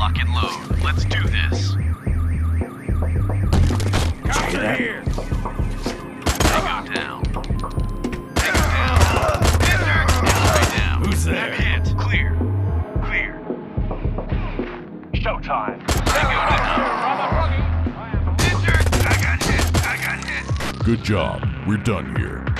Lock and load. Let's do this. Cops here. Tango down. Tango down. Enter. Enemy down. Who's there? I'm hit. Clear. Clear. Showtime. Tango down. Enter. I got hit. I got hit. Good job. We're done here.